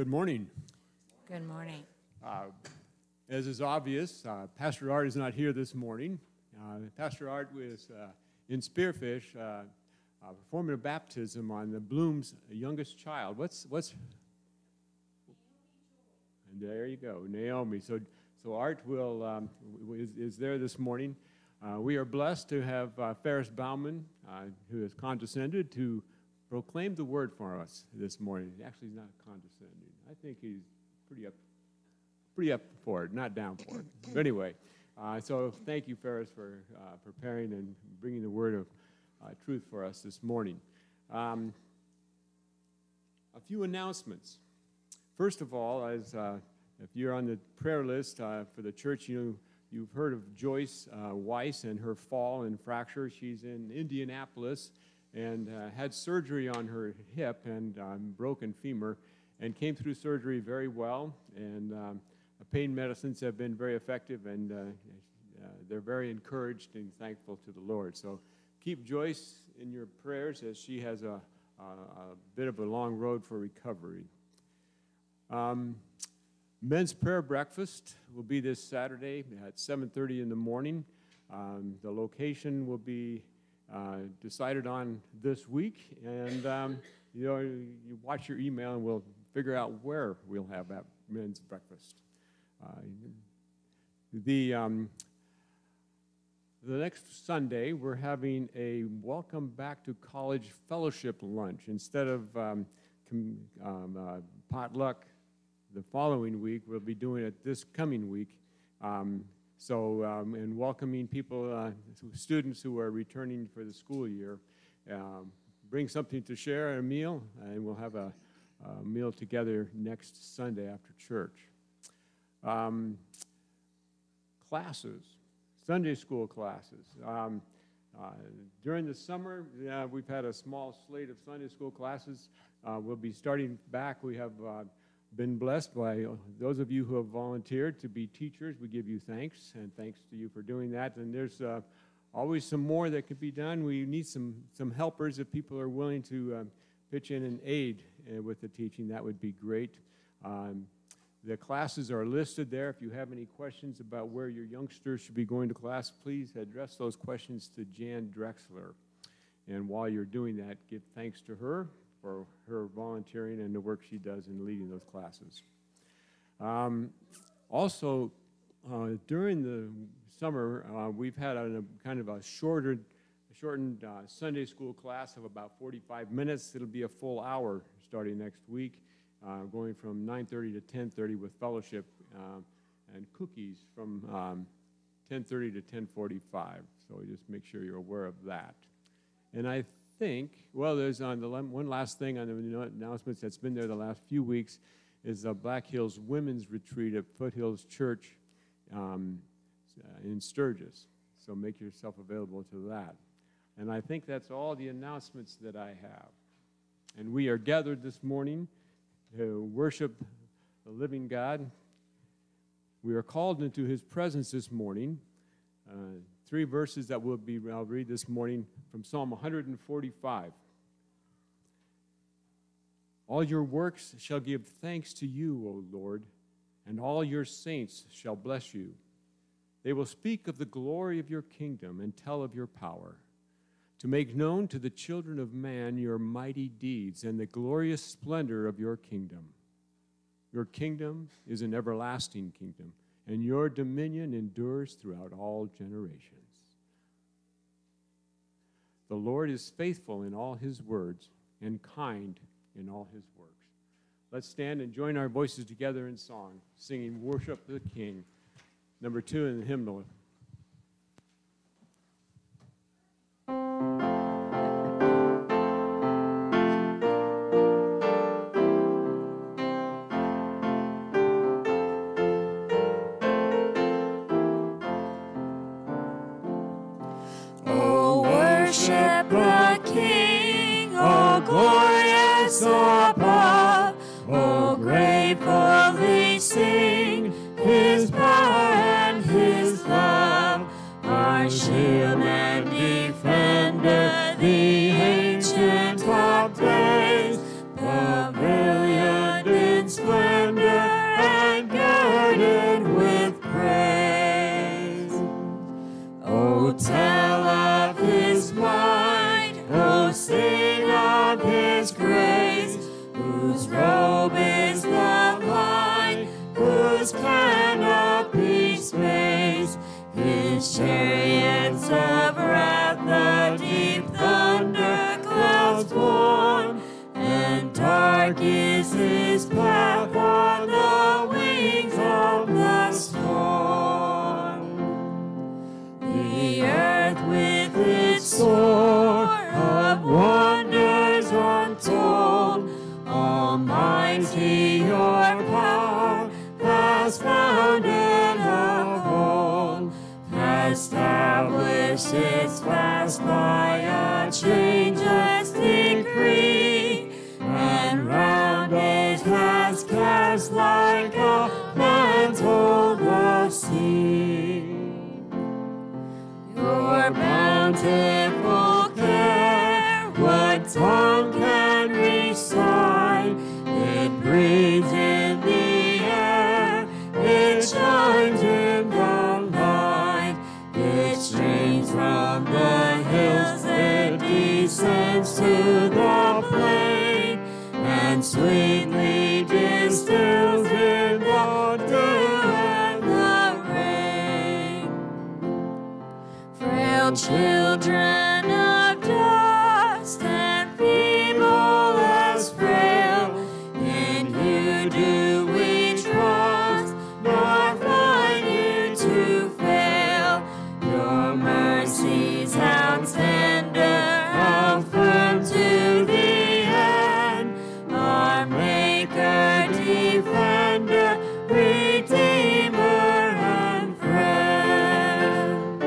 Good morning. Good morning. As is obvious, Pastor Art is not here this morning. Pastor Art was in Spearfish performing a baptism on the Bloom's youngest child. What's? And there you go, Naomi. So Art is there this morning. We are blessed to have Ferris Bauman, who has condescended to proclaim the word for us this morning. Actually, he's not condescending. I think he's pretty up for it, not down for it. But anyway, so thank you, Ferris, for preparing and bringing the word of truth for us this morning. A few announcements. First of all, as if you're on the prayer list for the church, you've heard of Joyce Weiss and her fall and fracture. She's in Indianapolis and had surgery on her hip and broken femur, and came through surgery very well. And pain medicines have been very effective, and they're very encouraged and thankful to the Lord. So keep Joyce in your prayers as she has a bit of a long road for recovery. Men's prayer breakfast will be this Saturday at 7:30 in the morning. The location will be decided on this week, and you watch your email and we'll figure out where we'll have that men's breakfast. The next Sunday, we're having a Welcome Back to College Fellowship lunch. Instead of potluck the following week, we'll be doing it this coming week. And welcoming people, students who are returning for the school year. Bring something to share, a meal, and we'll have a meal together next Sunday after church. Classes, Sunday school classes. During the summer, we've had a small slate of Sunday school classes. We'll be starting back. We have been blessed by those of you who have volunteered to be teachers. We give you thanks, and thanks to you for doing that. And there's always some more that could be done. We need some helpers. If people are willing to pitch in and aid with the teaching, that would be great. The classes are listed there. If you have any questions about where your youngsters should be going to class, please address those questions to Jan Drexler. And while you're doing that, give thanks to her for her volunteering and the work she does in leading those classes. Also, during the summer, we've had a kind of a shortened Sunday school class of about 45 minutes. It'll be a full hour starting next week, going from 9:30 to 10:30 with fellowship and cookies from 10:30 to 10:45. So just make sure you're aware of that. And I think, well, there's one last thing on the announcements that's been there the last few weeks is the Black Hills Women's Retreat at Foothills Church in Sturgis. So make yourself available to that. And I think that's all the announcements that I have. And we are gathered this morning to worship the living God. We are called into his presence this morning. 3 verses that I'll read this morning from Psalm 145. All your works shall give thanks to you, O Lord, and all your saints shall bless you. They will speak of the glory of your kingdom and tell of your power, to make known to the children of man your mighty deeds and the glorious splendor of your kingdom. Your kingdom is an everlasting kingdom, and your dominion endures throughout all generations. The Lord is faithful in all his words and kind in all his works. Let's stand and join our voices together in song, singing Worship the King, number 2 in the hymnal. Worship the King, O glorious above, O gratefully sing his power and his love, our shield and defender, the ancient of days, pavilioned in splendor. sing. Your bountiful care, what tongue can recite? It breathes in the air, it shines in the light, it streams from the hills, it descends to the plain, and sweetly distills in the dew and the rain. Frail children of dust and feeble as frail, in you do we trust, nor find you to fail. Your mercies how tender, how firm to the end, our Maker, Defender, Redeemer, and Friend.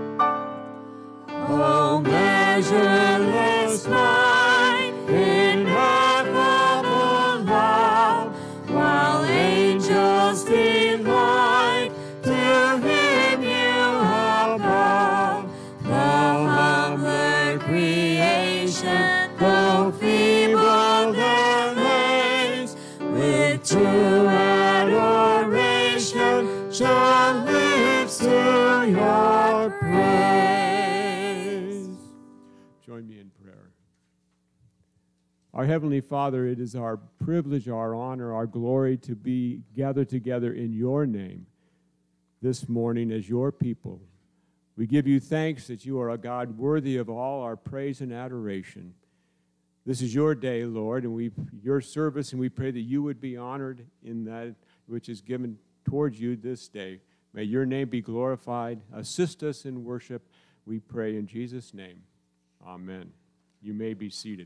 Oh, measureless might, ineffable love, while angels delight to hymn you above. The humbler creation, though feeble their lays, with true adoration shall live to your praise. Join me in prayer. Our Heavenly Father, it is our privilege, our honor, our glory to be gathered together in your name this morning as your people. We give you thanks that you are a God worthy of all our praise and adoration. This is your day, Lord, and your service, and we pray that you would be honored in that which is given towards you this day. May your name be glorified. Assist us in worship, we pray in Jesus' name. Amen. You may be seated.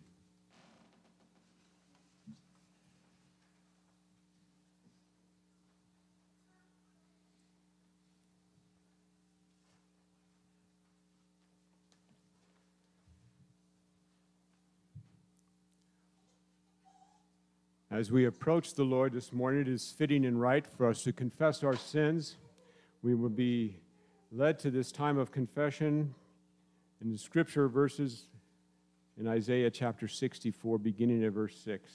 As we approach the Lord this morning, it is fitting and right for us to confess our sins. We will be led to this time of confession in the scripture verses in Isaiah chapter 64, beginning at verse 6.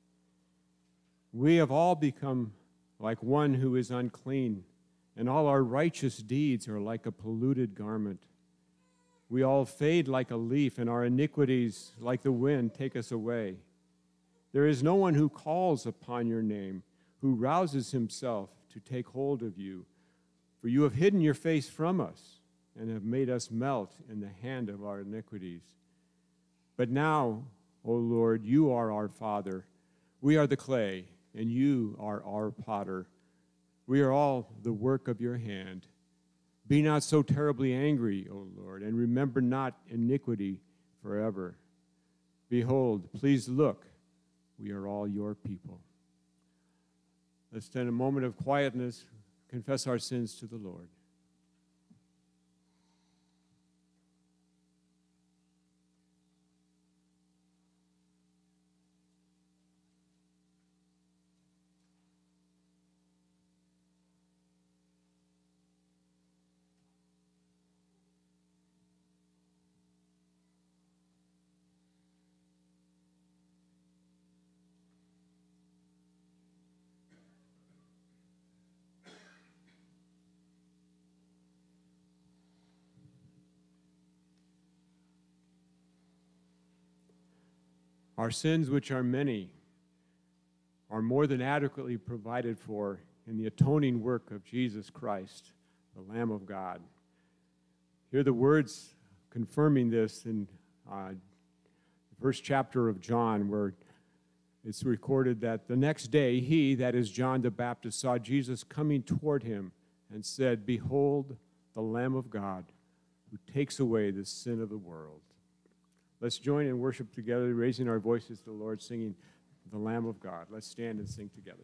We have all become like one who is unclean, and all our righteous deeds are like a polluted garment. We all fade like a leaf, and our iniquities, like the wind, take us away. There is no one who calls upon your name, who rouses himself to take hold of you. For you have hidden your face from us and have made us melt in the hand of our iniquities. But now, O Lord, you are our Father. We are the clay, and you are our potter. We are all the work of your hand. Be not so terribly angry, O Lord, and remember not iniquity forever. Behold, please look. We are all your people. Let's spend a moment of quietness, confess our sins to the Lord. Our sins, which are many, are more than adequately provided for in the atoning work of Jesus Christ, the Lamb of God. Hear the words confirming this in the first chapter of John, where it's recorded that the next day he, that is John the Baptist, saw Jesus coming toward him and said, "Behold, the Lamb of God, who takes away the sin of the world." Let's join in worship together, raising our voices to the Lord, singing the Lamb of God. Let's stand and sing together.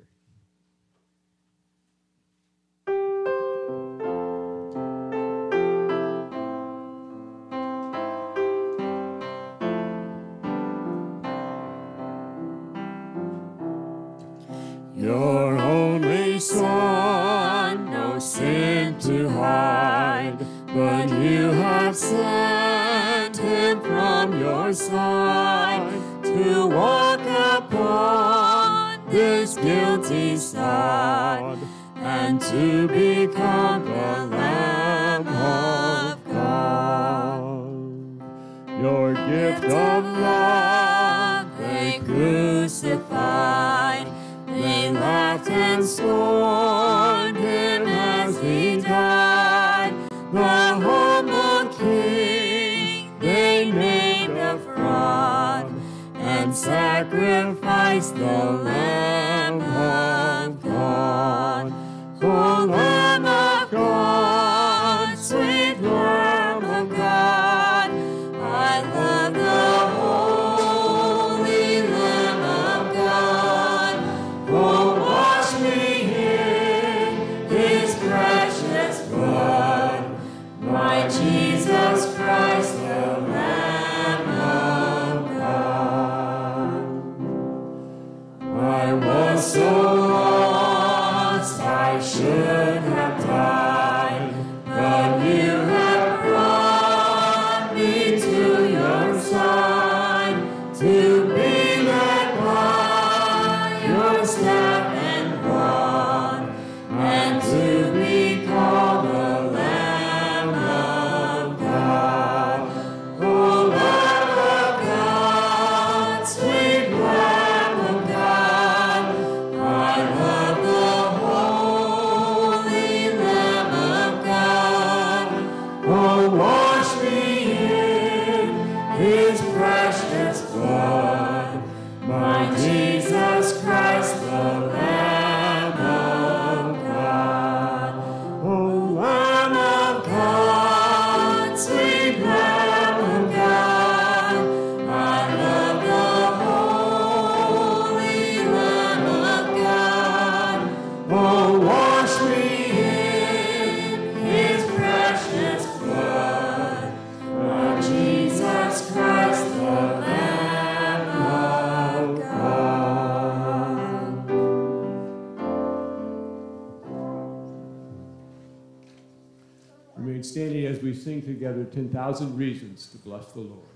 Your only Son, no sin strength to hide, but you have sent him from your side to walk upon this guilty sod and to become the Lamb of God. Your gift of love they crucified, they laughed and scorned him as he died. The humble king they made a fraud and sacrificed the Lamb of God. O Lamb of God, sweet Lamb of God, I love the holy Lamb of God. Oh, wash me in his precious blood, my Jesus Christ, the Lamb of God. I was so lost, I should have died, but you have brought me to your side to be led by your staff and rod, and to be called the Lamb of God. Oh, Lamb of God, sweet Lamb of God, I love the holy Lamb of God. Oh, wash me in his precious blood, my Jesus Christ, the Lamb of God. Oh, Lamb of God, sweet Lamb of God, I love the holy Lamb of God. Oh, wash me in his precious blood, my Jesus Christ, the Lamb of God. Remain standing as we sing together 10,000 Reasons to Bless the Lord.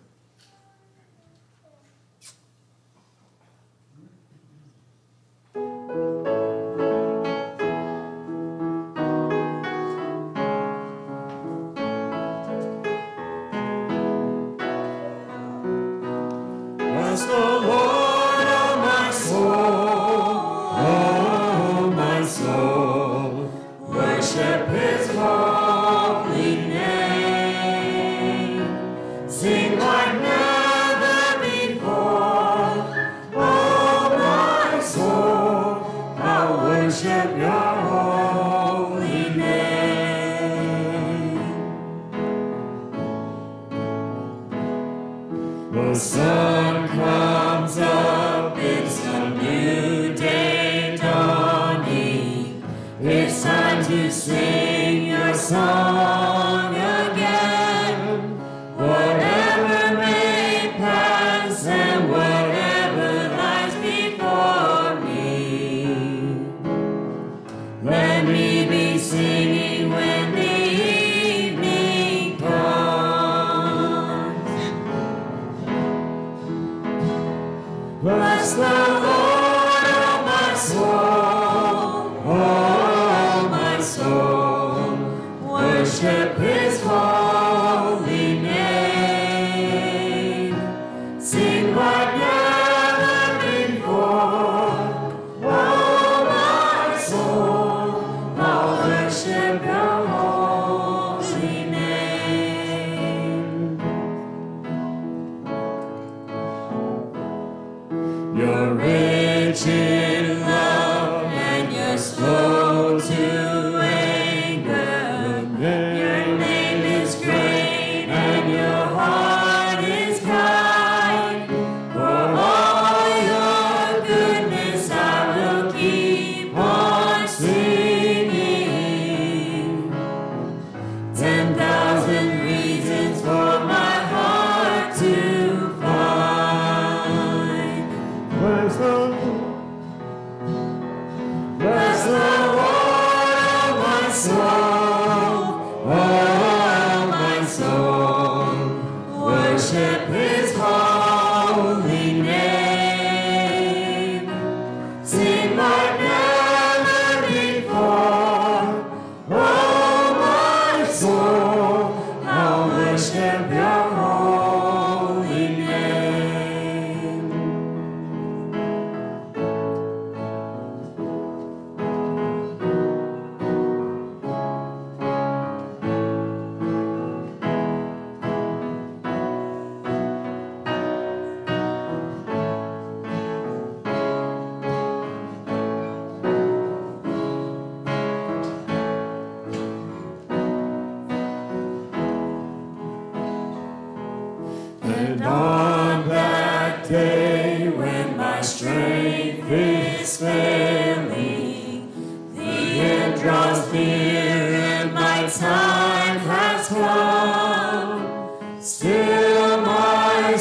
Bless the Lord, oh my soul, worship his holy name. Sing like never before, oh my soul, I'll worship your holy name. The sun comes up, it's a new day dawning. It's time to sing your song again. Whatever may pass and whatever lies before me, let me be singing when the evening comes. Bless the Lord, oh my soul, worship his holy name. Sing like never before, oh my soul, I'll worship your holy name. You're rich in love and you're slow to anger. Your name is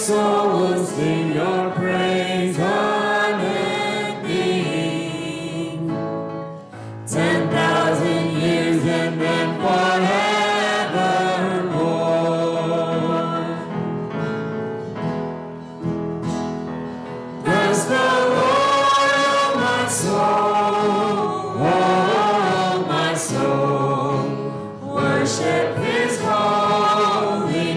soul will sing your praise unending. 10,000 years and then forevermore. Bless the Lord, oh my soul, oh my soul, worship His holy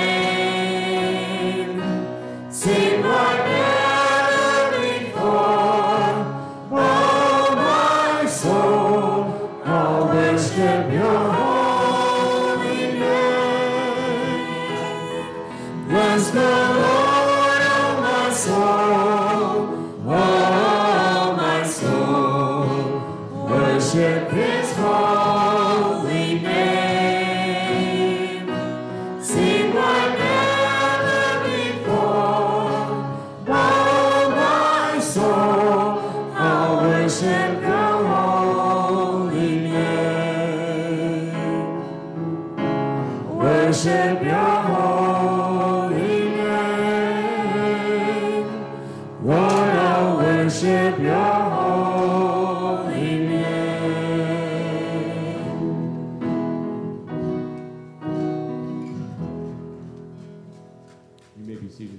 name. Sing like never before, oh my soul, I'll worship your holy name. Bless the Lord, oh my soul, oh my soul, worship His holy name. Sing like never before, oh my soul, I'll worship your holy name. Worship your holy name. Lord, I'll worship your holy name. You may be seated.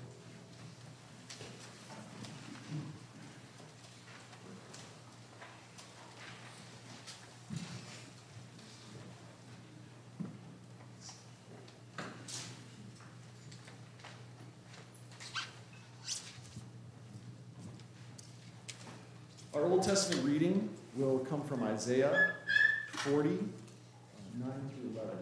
Our Old Testament reading will come from Isaiah 40, 9 through 11.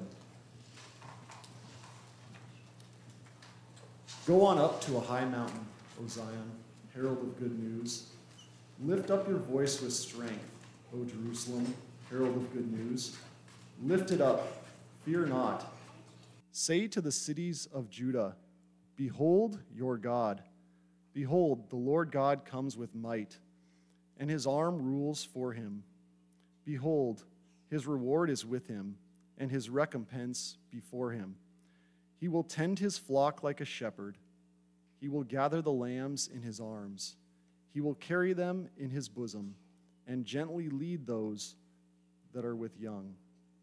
Go on up to a high mountain, O Zion, herald of good news. Lift up your voice with strength, O Jerusalem, herald of good news. Lift it up, fear not. Say to the cities of Judah, behold your God. Behold, the Lord God comes with might, and his arm rules for him. Behold, his reward is with him, and his recompense before him. He will tend his flock like a shepherd. He will gather the lambs in his arms. He will carry them in his bosom, and gently lead those that are with young.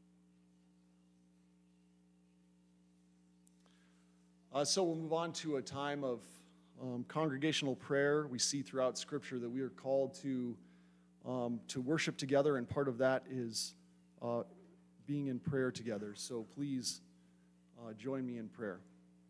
So we'll move on to a time of congregational prayer. We see throughout Scripture that we are called to worship together, and part of that is being in prayer together. So please join me in prayer.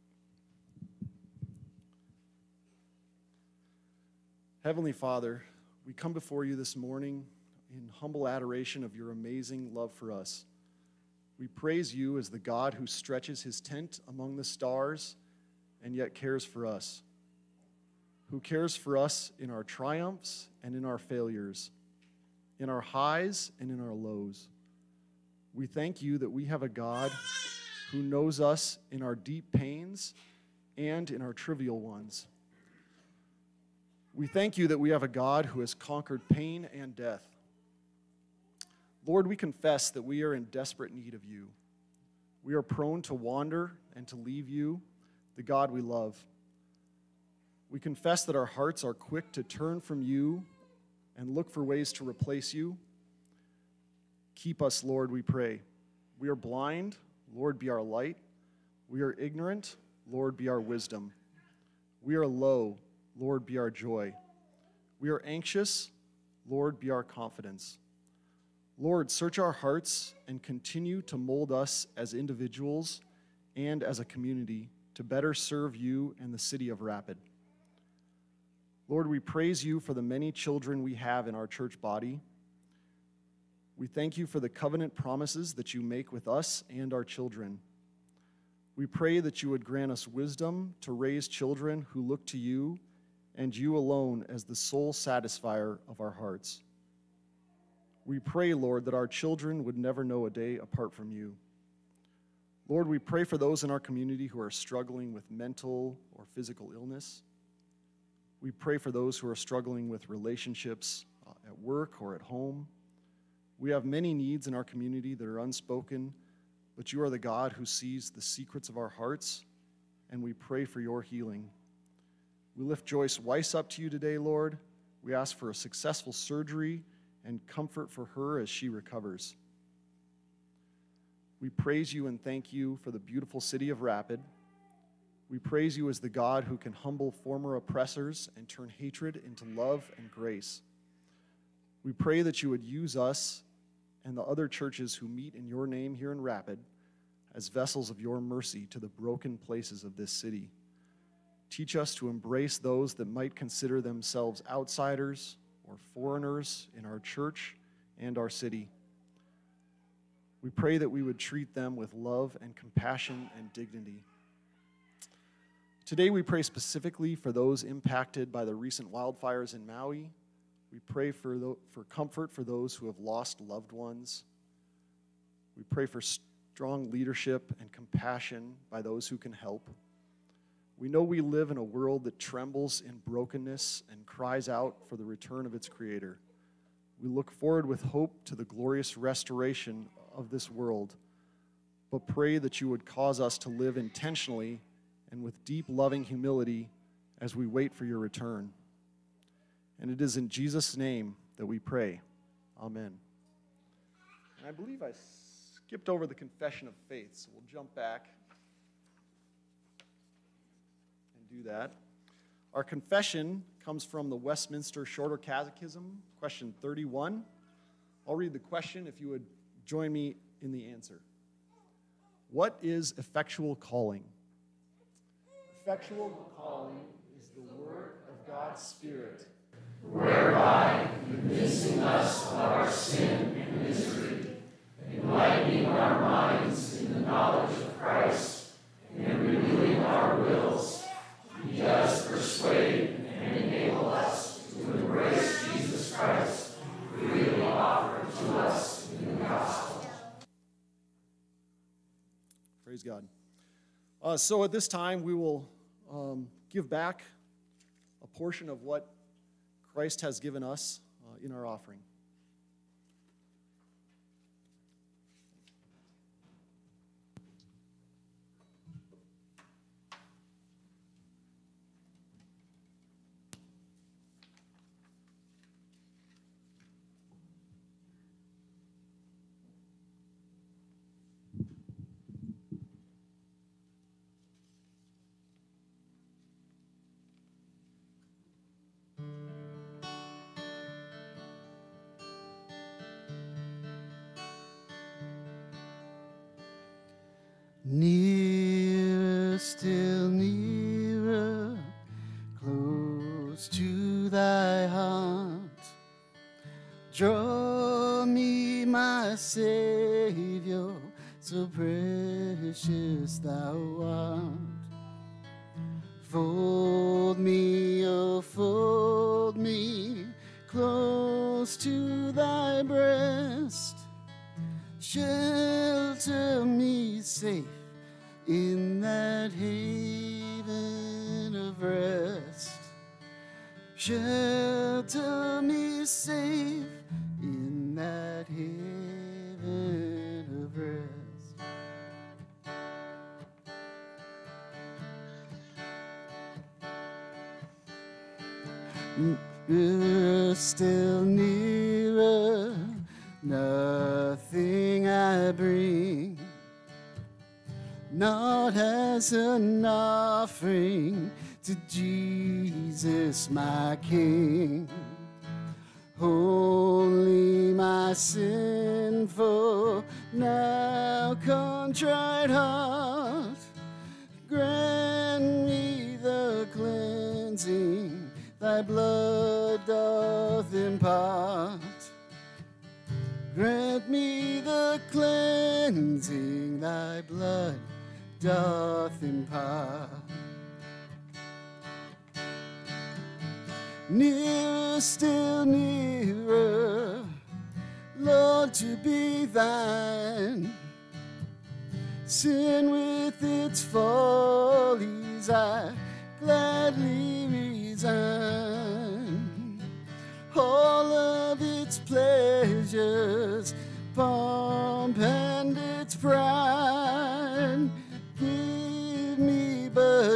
Heavenly Father, we come before you this morning in humble adoration of your amazing love for us. We praise you as the God who stretches his tent among the stars and yet cares for us, who cares for us in our triumphs and in our failures, in our highs and in our lows. We thank you that we have a God who knows us in our deep pains and in our trivial ones. We thank you that we have a God who has conquered pain and death. Lord, we confess that we are in desperate need of you. We are prone to wander and to leave you, the God we love. We confess that our hearts are quick to turn from you and look for ways to replace you. Keep us, Lord, we pray. We are blind, Lord, be our light. We are ignorant, Lord, be our wisdom. We are low, Lord, be our joy. We are anxious, Lord, be our confidence. Lord, search our hearts and continue to mold us as individuals and as a community to better serve you and the city of Rapid. Lord, we praise you for the many children we have in our church body. We thank you for the covenant promises that you make with us and our children. We pray that you would grant us wisdom to raise children who look to you and you alone as the sole satisfier of our hearts. We pray, Lord, that our children would never know a day apart from you. Lord, we pray for those in our community who are struggling with mental or physical illness. We pray for those who are struggling with relationships at work or at home. We have many needs in our community that are unspoken, but you are the God who sees the secrets of our hearts, and we pray for your healing. We lift Joyce Weiss up to you today, Lord. We ask for a successful surgery and comfort for her as she recovers. We praise you and thank you for the beautiful city of Rapid. We praise you as the God who can humble former oppressors and turn hatred into love and grace. We pray that you would use us and the other churches who meet in your name here in Rapid as vessels of your mercy to the broken places of this city. Teach us to embrace those that might consider themselves outsiders or foreigners in our church and our city. We pray that we would treat them with love and compassion and dignity. Today we pray specifically for those impacted by the recent wildfires in Maui. We pray for comfort for those who have lost loved ones. We pray for strong leadership and compassion by those who can help. We know we live in a world that trembles in brokenness and cries out for the return of its Creator. We look forward with hope to the glorious restoration of this world, but pray that you would cause us to live intentionally and with deep loving humility as we wait for your return. And it is in Jesus' name that we pray. Amen. And I believe I skipped over the confession of faith, so we'll jump back and do that. Our confession comes from the Westminster Shorter Catechism, question 31. I'll read the question if you would join me in the answer. What is effectual calling? Effectual calling is the work of God's Spirit, whereby convincing us of our sin and misery, enlightening our minds in the knowledge of Christ, and renewing our wills, He does persuade and enable us to embrace Jesus Christ, freely offered to us in the gospel. Praise God. So at this time, we will give back a portion of what Christ has given us in our offering. Nearer, still nearer, close to thy heart. Draw me, my Savior, so precious thou art. Fold me, oh, fold me, close to thy breast. Shelter me safe in that haven of rest. Shelter me safe in that haven of rest. Still nearer, nothing I bring, not as an offering to Jesus my King. Only my sinful, now contrite heart, grant me the cleansing thy blood doth impart. Grant me the cleansing thy blood doth impart. Nearer, still nearer, Lord, to be thine. Sin with its follies I gladly resign. All of its pleasures, pomp and its pride, give me but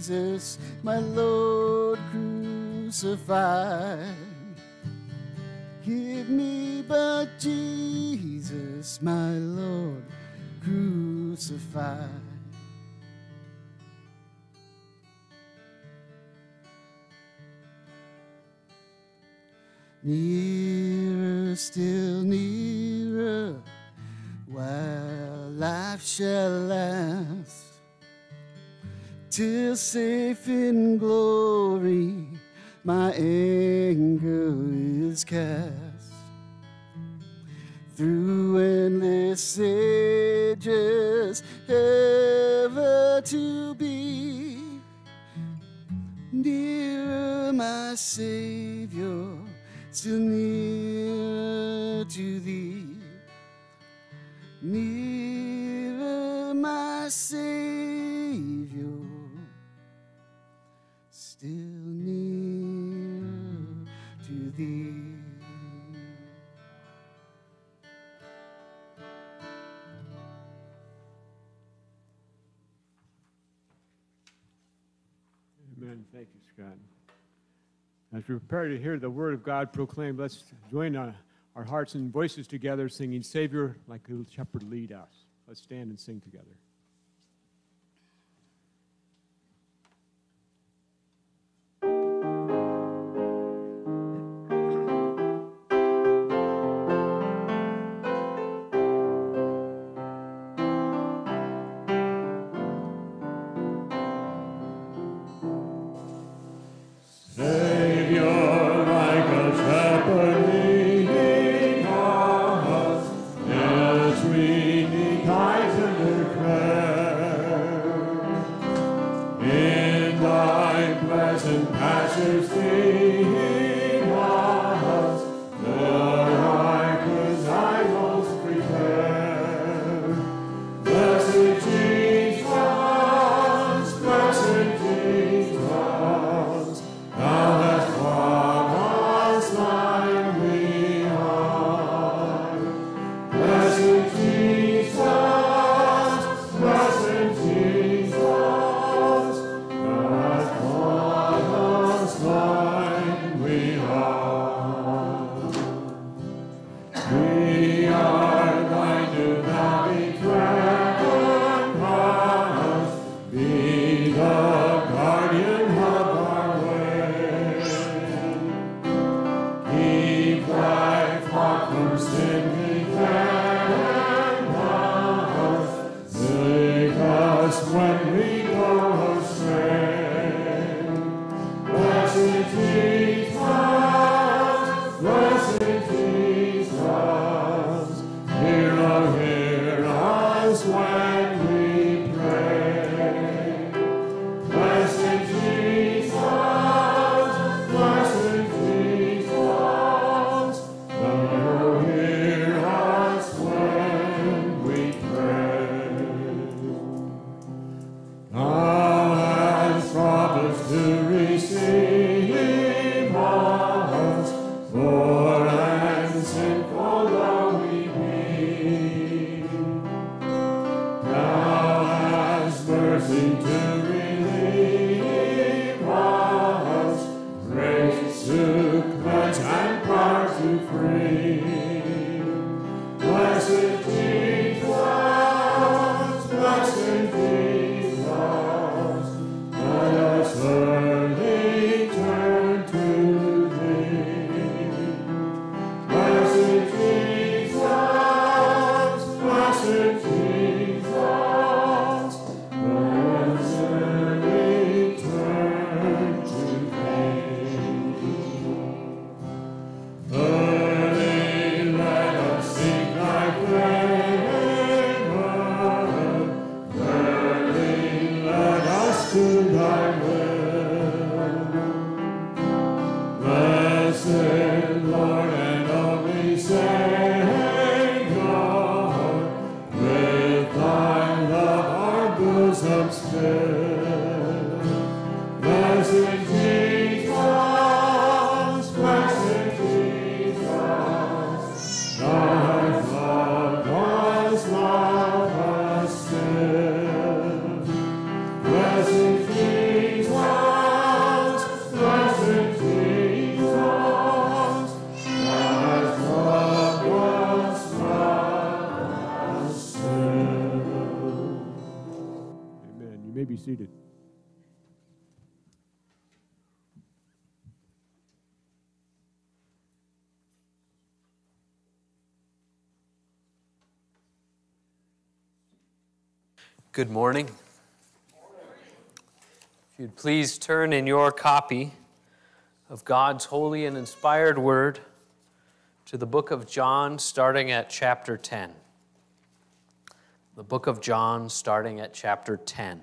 Jesus, my Lord crucified. Give me but Jesus, my Lord crucified. Nearer, still nearer, while life shall last, till safe in glory my anchor is cast. Through endless ages, ever to be nearer, my Savior, still nearer to thee. Nearer, my Savior, still nearer to thee. Amen. Thank you, Scott. As we prepare to hear the word of God proclaimed, let's join our hearts and voices together, singing Savior, like a shepherd, lead us. Let's stand and sing together. Blessed Jesus. may be seated. Good morning. If you'd please turn in your copy of God's holy and inspired word to the book of John, starting at chapter 10. The book of John, starting at chapter 10.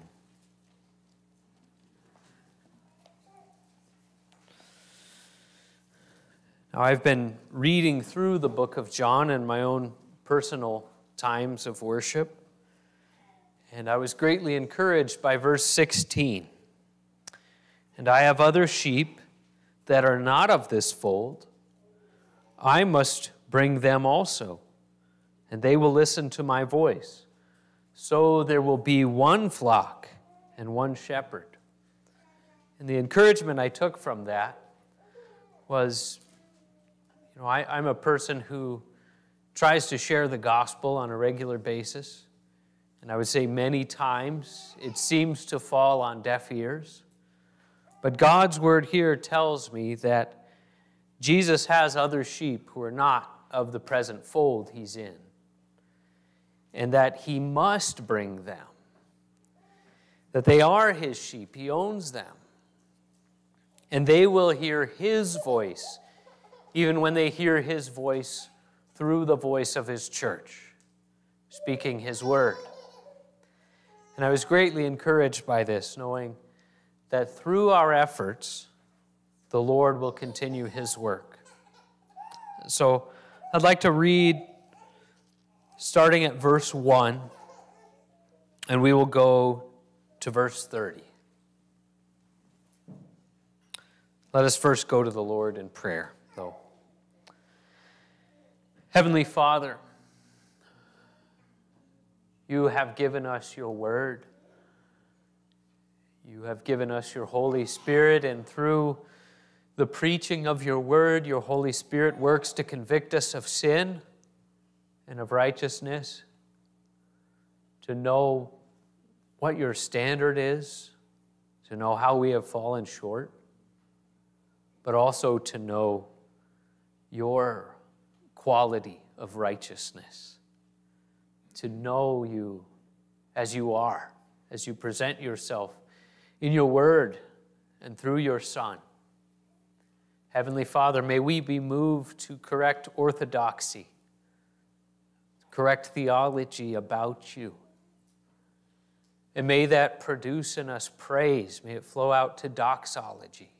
Now, I've been reading through the book of John in my own personal times of worship, and I was greatly encouraged by verse 16. And I have other sheep that are not of this fold. I must bring them also, and they will listen to my voice. So there will be one flock and one shepherd. And the encouragement I took from that was, I'm a person who tries to share the gospel on a regular basis. And I would say many times it seems to fall on deaf ears. But God's word here tells me that Jesus has other sheep who are not of the present fold he's in, and that he must bring them, that they are his sheep, he owns them, and they will hear his voice, even when they hear his voice through the voice of his church, speaking his word. And I was greatly encouraged by this, knowing that through our efforts, the Lord will continue his work. So I'd like to read starting at verse 1, and we will go to verse 30. Let us first go to the Lord in prayer, though. Heavenly Father, you have given us your word. You have given us your Holy Spirit, and through the preaching of your word, your Holy Spirit works to convict us of sin and of righteousness, to know what your standard is, to know how we have fallen short, but also to know your quality of righteousness, to know you as you are, as you present yourself in your word and through your Son. Heavenly Father, may we be moved to correct orthodoxy, correct theology about you. And may that produce in us praise. May it flow out to doxology.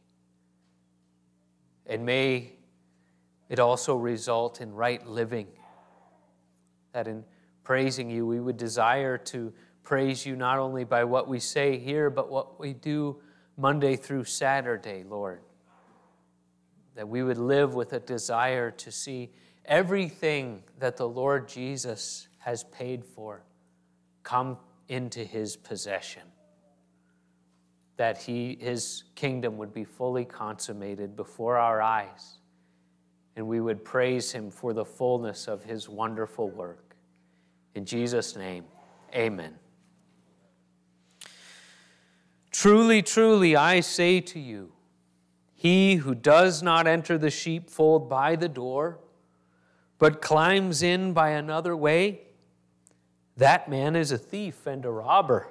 And may it also result in right living, that in praising you, we would desire to praise you not only by what we say here, but what we do Monday through Saturday, Lord. That we would live with a desire to see everything that the Lord Jesus has paid for come into his possession. That his kingdom would be fully consummated before our eyes, and we would praise him for the fullness of his wonderful work. In Jesus' name, amen. Truly, truly, I say to you, he who does not enter the sheepfold by the door, but climbs in by another way, that man is a thief and a robber.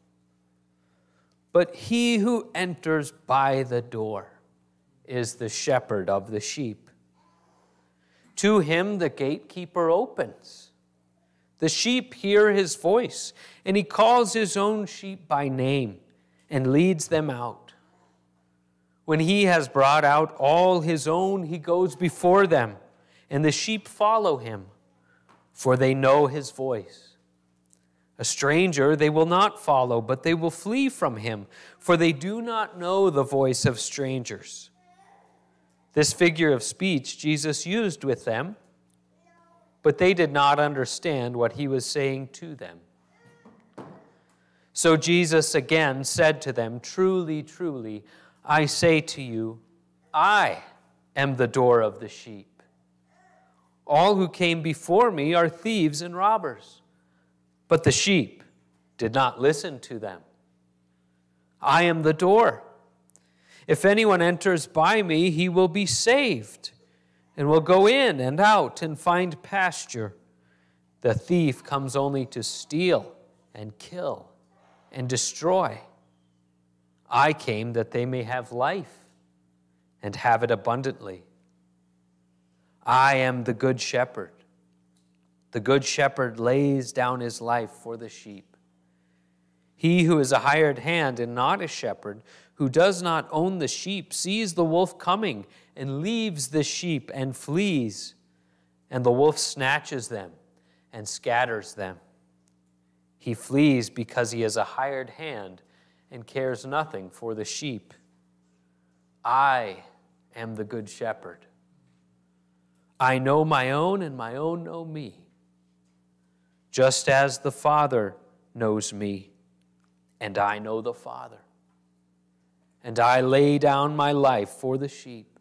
But he who enters by the door is the shepherd of the sheep. To him the gatekeeper opens. The sheep hear his voice, and he calls his own sheep by name and leads them out. When he has brought out all his own, he goes before them, and the sheep follow him, for they know his voice. A stranger they will not follow, but they will flee from him, for they do not know the voice of strangers. This figure of speech Jesus used with them, but they did not understand what he was saying to them. So Jesus again said to them, truly, truly, I say to you, I am the door of the sheep. All who came before me are thieves and robbers, but the sheep did not listen to them. I am the door. If anyone enters by me, he will be saved, and will go in and out and find pasture. The thief comes only to steal and kill and destroy. I came that they may have life and have it abundantly. I am the good shepherd. The good shepherd lays down his life for the sheep. He who is a hired hand and not a shepherd, who does not own the sheep, sees the wolf coming and leaves the sheep and flees, and the wolf snatches them and scatters them. He flees because he is a hired hand and cares nothing for the sheep. I am the good shepherd. I know my own, and my own know me, just as the Father knows me, and I know the Father. And I lay down my life for the sheep.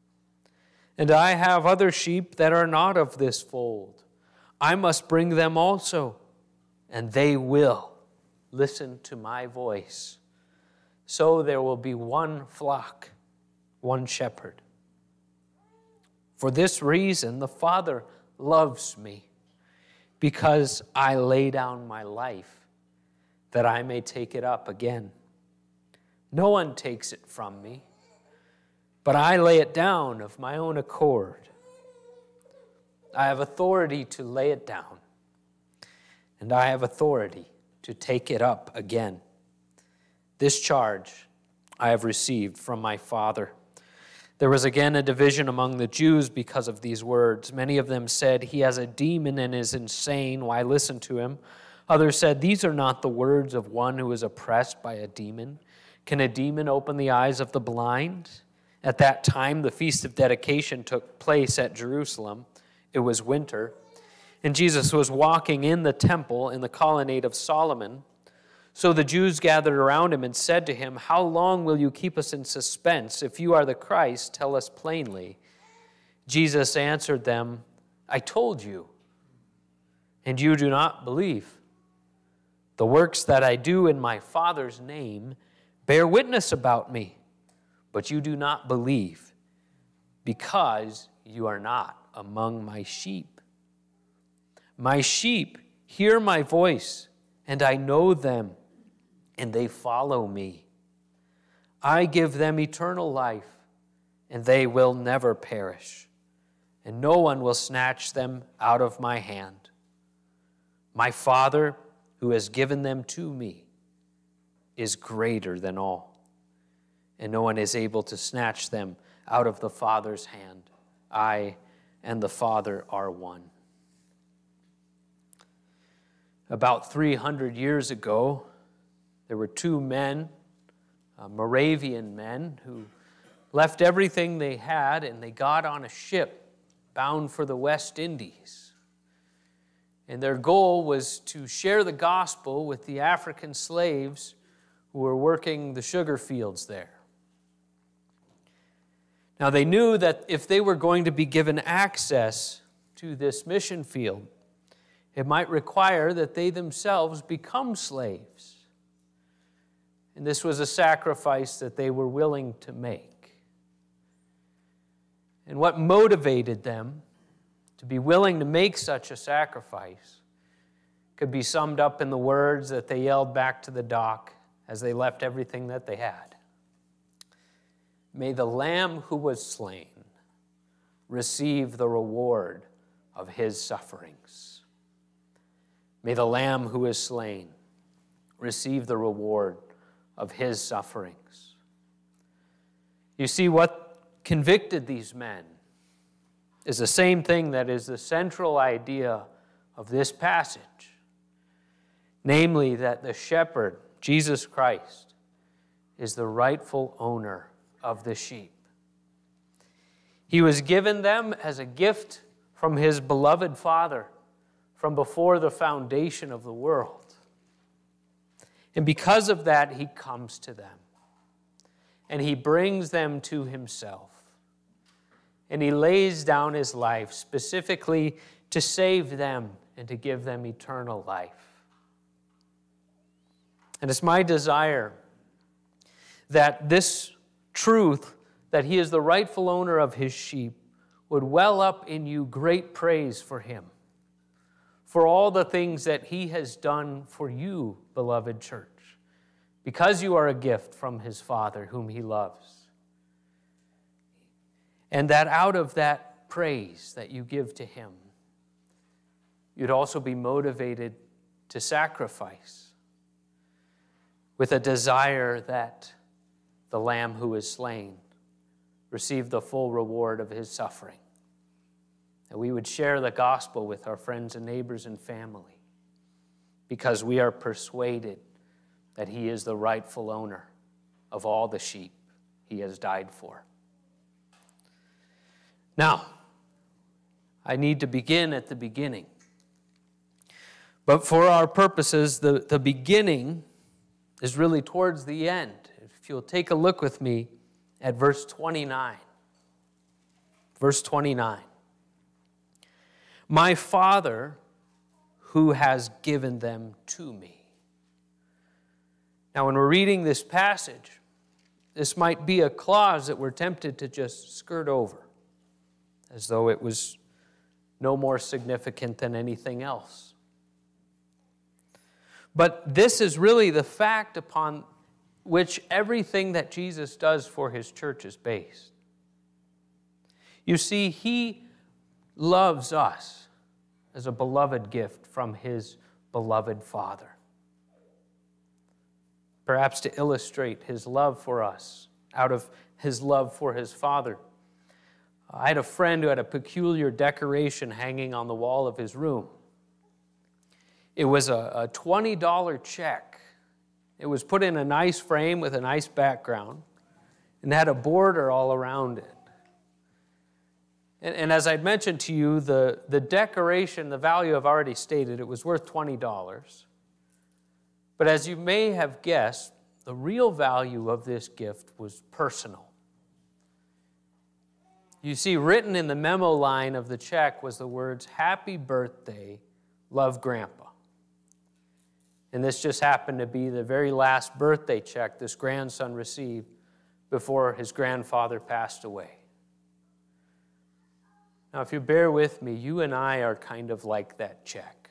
And I have other sheep that are not of this fold. I must bring them also, and they will listen to my voice. So there will be one flock, one shepherd. For this reason, the Father loves me, because I lay down my life, that I may take it up again. No one takes it from me, but I lay it down of my own accord. I have authority to lay it down, and I have authority to take it up again. This charge I have received from my Father. There was again a division among the Jews because of these words. Many of them said, "He has a demon and is insane. Why listen to him?" Others said, "These are not the words of one who is oppressed by a demon. Can a demon open the eyes of the blind?" At that time, the Feast of Dedication took place at Jerusalem. It was winter, and Jesus was walking in the temple in the colonnade of Solomon. So the Jews gathered around him and said to him, "How long will you keep us in suspense? If you are the Christ, tell us plainly." Jesus answered them, "I told you, and you do not believe. The works that I do in my Father's name bear witness about me, but you do not believe, because you are not among my sheep. My sheep hear my voice, and I know them, and they follow me. I give them eternal life, and they will never perish, and no one will snatch them out of my hand. My Father, who has given them to me, is greater than all, and no one is able to snatch them out of the Father's hand. I and the Father are one." About 300 years ago, there were two men, Moravian men, who left everything they had and they got on a ship bound for the West Indies. And their goal was to share the gospel with the African slaves who were working the sugar fields there. Now, they knew that if they were going to be given access to this mission field, it might require that they themselves become slaves. And this was a sacrifice that they were willing to make. And what motivated them to be willing to make such a sacrifice could be summed up in the words that they yelled back to the dock as they left everything that they had. "May the Lamb who was slain receive the reward of his sufferings." May the Lamb who is slain receive the reward of his sufferings. You see, what convicted these men is the same thing that is the central idea of this passage, namely that the shepherd, Jesus Christ, is the rightful owner of the sheep. He was given them as a gift from his beloved Father from before the foundation of the world. And because of that, he comes to them, and he brings them to himself. And he lays down his life specifically to save them and to give them eternal life. And it's my desire that this truth, that he is the rightful owner of his sheep, would well up in you great praise for him, for all the things that he has done for you, beloved church, because you are a gift from his Father whom he loves. And that out of that praise that you give to him, you'd also be motivated to sacrifice with a desire that the Lamb who is slain receive the full reward of his suffering. That we would share the gospel with our friends and neighbors and family because we are persuaded that he is the rightful owner of all the sheep he has died for. Now, I need to begin at the beginning. But for our purposes, the beginning is really towards the end. If you'll take a look with me at verse 29. Verse 29. My Father who has given them to me. Now, when we're reading this passage, this might be a clause that we're tempted to just skirt over, as though it was no more significant than anything else. But this is really the fact upon which everything that Jesus does for his church is based. You see, he loves us as a beloved gift from his beloved Father. Perhaps to illustrate his love for us out of his love for his Father, I had a friend who had a peculiar decoration hanging on the wall of his room. It was a $20 check. It was put in a nice frame with a nice background and had a border all around it. And as I'd mentioned to you, the decoration, the value I've already stated, it was worth $20. But as you may have guessed, the real value of this gift was personal. You see, written in the memo line of the check was the words, "Happy birthday, love Grandpa." And this just happened to be the very last birthday check this grandson received before his grandfather passed away. Now, if you bear with me, you and I are kind of like that check.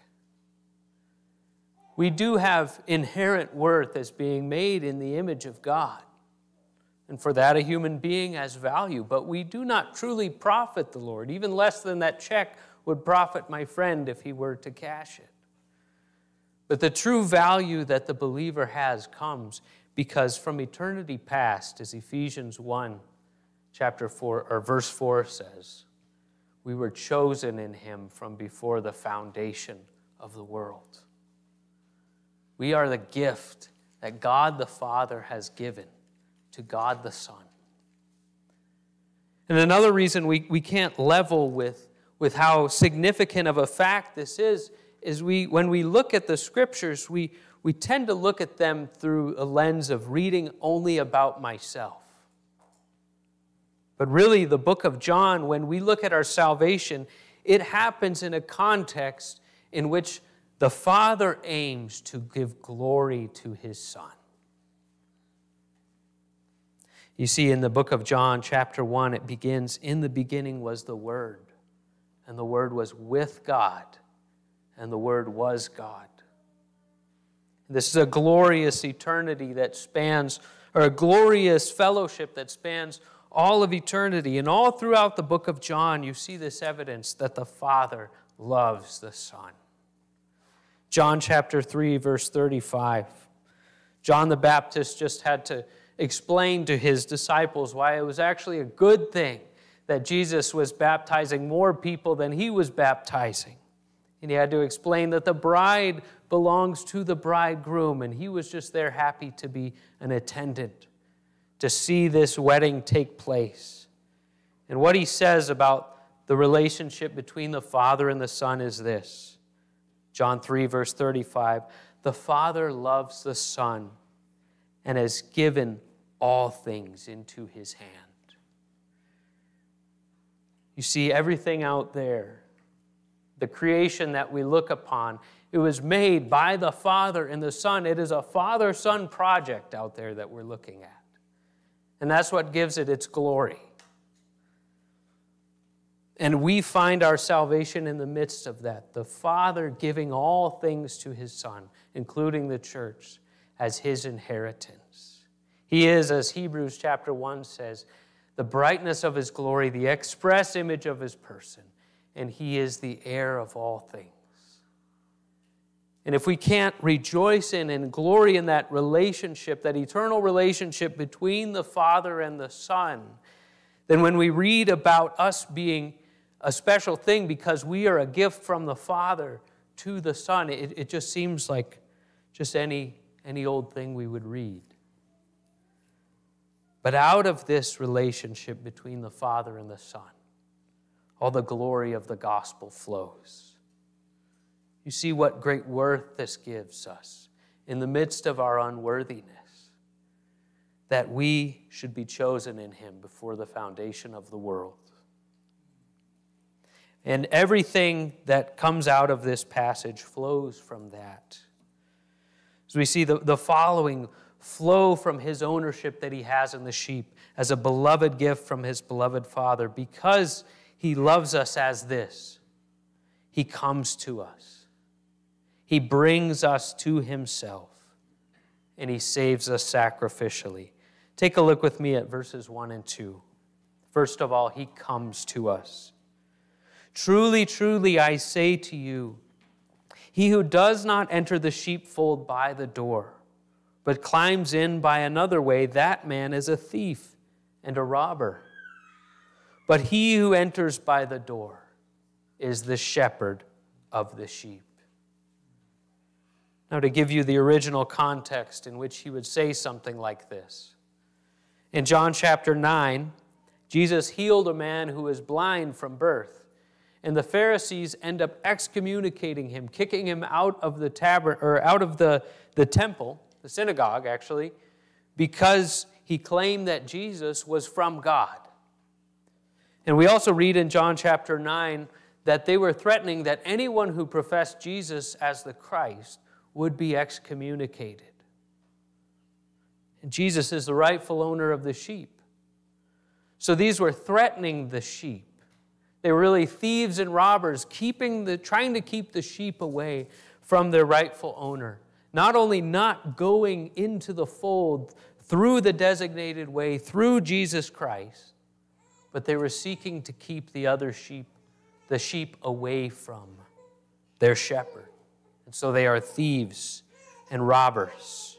We do have inherent worth as being made in the image of God. And for that, a human being has value. But we do not truly profit the Lord, even less than that check would profit my friend if he were to cash it. But the true value that the believer has comes because from eternity past, as Ephesians 1, chapter 4, or verse 4 says, we were chosen in him from before the foundation of the world. We are the gift that God the Father has given to God the Son. And another reason we can't level with how significant of a fact this is when we look at the Scriptures, we tend to look at them through a lens of reading only about myself. But really, the book of John, when we look at our salvation, it happens in a context in which the Father aims to give glory to his Son. You see, in the book of John, chapter 1, it begins, "In the beginning was the Word, and the Word was with God, and the Word was God." This is a glorious eternity that spans, or a glorious fellowship that spans all of eternity. And all throughout the book of John, you see this evidence that the Father loves the Son. John chapter 3, verse 35. John the Baptist just had to explain to his disciples why it was actually a good thing that Jesus was baptizing more people than he was baptizing. And he had to explain that the bride belongs to the bridegroom, and he was just there happy to be an attendant, to see this wedding take place. And what he says about the relationship between the Father and the Son is this. John 3, verse 35, "The Father loves the Son and has given all things into his hand." You see, everything out there, the creation that we look upon, it was made by the Father and the Son. It is a Father-Son project out there that we're looking at. And that's what gives it its glory. And we find our salvation in the midst of that. The Father giving all things to his Son, including the church, as his inheritance. He is, as Hebrews chapter 1 says, the brightness of his glory, the express image of his person, and he is the heir of all things. And if we can't rejoice in and glory in that relationship, that eternal relationship between the Father and the Son, then when we read about us being a special thing because we are a gift from the Father to the Son, it just seems like just any old thing we would read. But out of this relationship between the Father and the Son, all the glory of the gospel flows. You see what great worth this gives us in the midst of our unworthiness, that we should be chosen in him before the foundation of the world. And everything that comes out of this passage flows from that. So we see the following flow from his ownership that he has in the sheep as a beloved gift from his beloved Father. Because he loves us as this, he comes to us. He brings us to himself, and he saves us sacrificially. Take a look with me at verses 1 and 2. First of all, he comes to us. Truly, truly, I say to you, he who does not enter the sheepfold by the door, but climbs in by another way, that man is a thief and a robber. But he who enters by the door is the shepherd of the sheep. Now, to give you the original context in which he would say something like this. In John chapter 9, Jesus healed a man who was blind from birth. And the Pharisees end up excommunicating him, kicking him out of the temple, the synagogue actually, because he claimed that Jesus was from God. And we also read in John chapter 9 that they were threatening that anyone who professed Jesus as the Christ would be excommunicated. And Jesus is the rightful owner of the sheep. So these were threatening the sheep. They were really thieves and robbers, trying to keep the sheep away from their rightful owner. Not only not going into the fold through the designated way, through Jesus Christ, but they were seeking to keep the sheep away from their shepherd. And so they are thieves and robbers.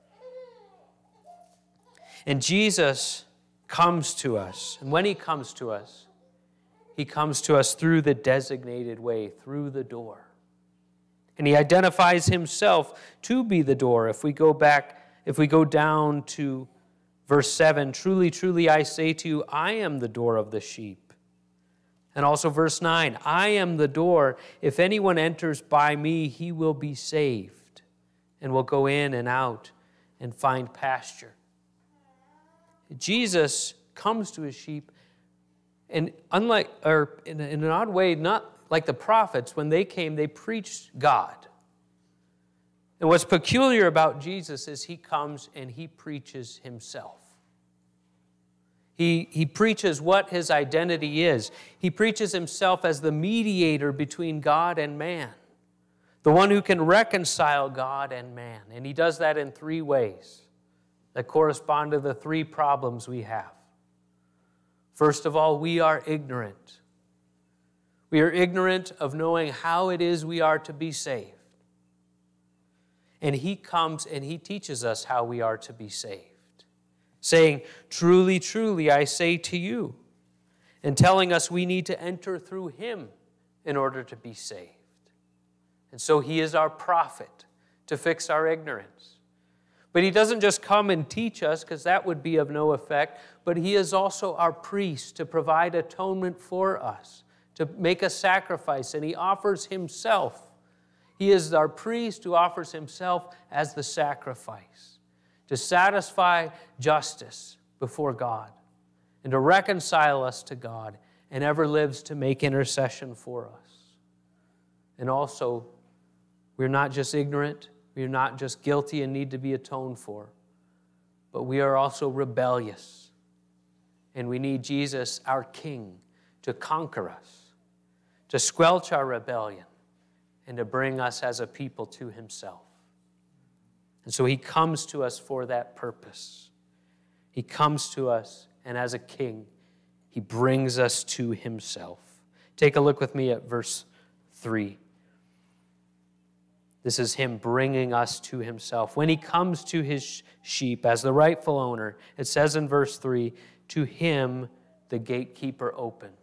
And Jesus comes to us. And when he comes to us through the designated way, through the door. And he identifies himself to be the door. If we go down to verse 7, truly, truly, I say to you, I am the door of the sheep. And also verse 9, I am the door. If anyone enters by me, he will be saved and will go in and out and find pasture. Jesus comes to his sheep, and in an odd way, not like the prophets, when they came, they preached God. And what's peculiar about Jesus is he comes and he preaches himself. He preaches what his identity is. He preaches himself as the mediator between God and man, the one who can reconcile God and man. And he does that in 3 ways that correspond to the 3 problems we have. First of all, we are ignorant. We are ignorant of knowing how it is we are to be saved. And he comes and he teaches us how we are to be saved, saying, truly, truly, I say to you, and telling us we need to enter through him in order to be saved. And so he is our prophet to fix our ignorance. But he doesn't just come and teach us, because that would be of no effect, but he is also our priest to provide atonement for us, to make a sacrifice, and he offers himself. He is our priest who offers himself as the sacrifice to satisfy justice before God and to reconcile us to God, and ever lives to make intercession for us. And also, we're not just ignorant, we're not just guilty and need to be atoned for, but we are also rebellious. And we need Jesus, our King, to conquer us, to squelch our rebellion, and to bring us as a people to himself. And so he comes to us for that purpose. He comes to us, and as a king, he brings us to himself. Take a look with me at verse 3. This is him bringing us to himself. When he comes to his sheep as the rightful owner, it says in verse 3, to him the gatekeeper opens.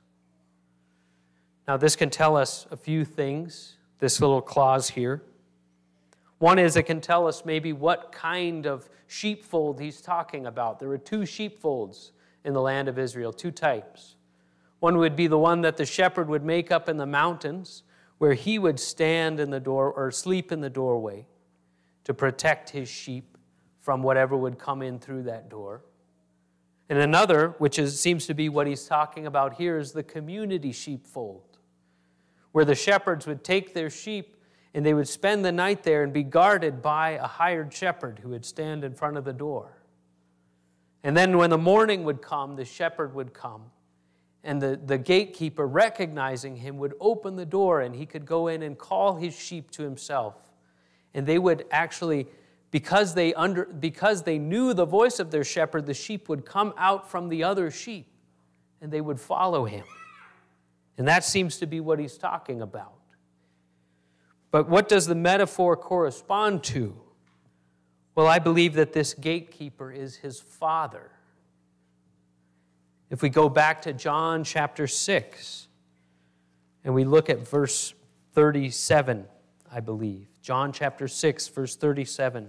Now, this can tell us a few things, this little clause here. One is it can tell us maybe what kind of sheepfold he's talking about. There were two sheepfolds in the land of Israel, two types. One would be the one that the shepherd would make up in the mountains, where he would stand in the door or sleep in the doorway to protect his sheep from whatever would come in through that door. And another, which seems to be what he's talking about here, is the community sheepfold, where the shepherds would take their sheep and they would spend the night there and be guarded by a hired shepherd who would stand in front of the door. And then when the morning would come, the shepherd would come, and the gatekeeper, recognizing him, would open the door, and he could go in and call his sheep to himself. And they would actually, because they knew the voice of their shepherd, the sheep would come out from the other sheep, and they would follow him. And that seems to be what he's talking about. But what does the metaphor correspond to? Well, I believe that this gatekeeper is his father. If we go back to John chapter 6, and we look at verse 37, I believe. John chapter 6, verse 37.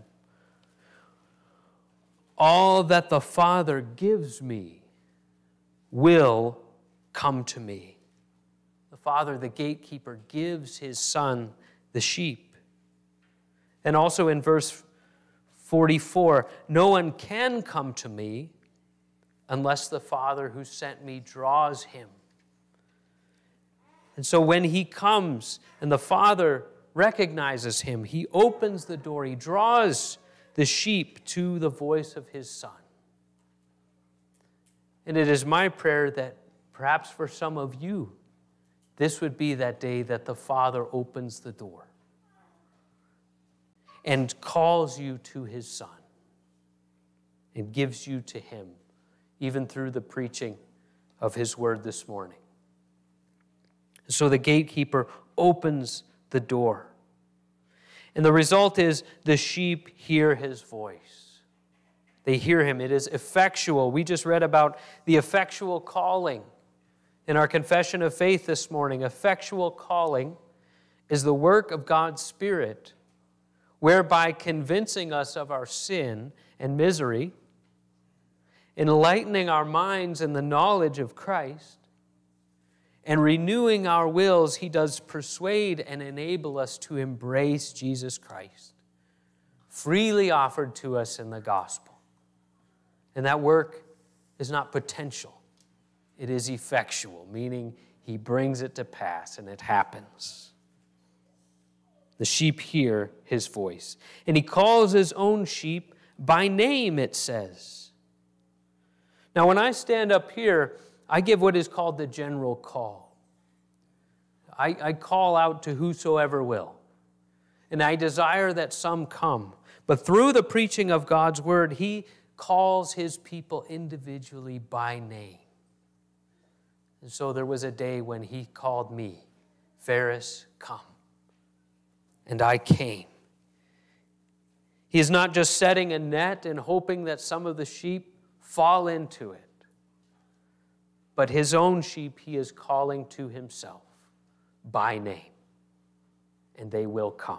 All that the Father gives me will come to me. The Father, the gatekeeper, gives his Son the sheep. And also in verse 44, no one can come to me unless the Father who sent me draws him. And so when he comes and the Father recognizes him, he opens the door, he draws the sheep to the voice of his Son. And it is my prayer that perhaps for some of you, this would be that day that the Father opens the door and calls you to his Son and gives you to him, even through the preaching of his word this morning. So the gatekeeper opens the door. And the result is the sheep hear his voice. They hear him. It is effectual. We just read about the effectual calling in our confession of faith this morning. Effectual calling is the work of God's Spirit, whereby convincing us of our sin and misery, enlightening our minds in the knowledge of Christ, and renewing our wills, he does persuade and enable us to embrace Jesus Christ, freely offered to us in the gospel. And that work is not potential. It is effectual, meaning he brings it to pass and it happens. The sheep hear his voice. And he calls his own sheep by name, it says. Now, when I stand up here, I give what is called the general call. I call out to whosoever will. And I desire that some come. But through the preaching of God's word, he calls his people individually by name. And so there was a day when he called me, Ferris, come. And I came. He is not just setting a net and hoping that some of the sheep fall into it, but his own sheep he is calling to himself by name, and they will come.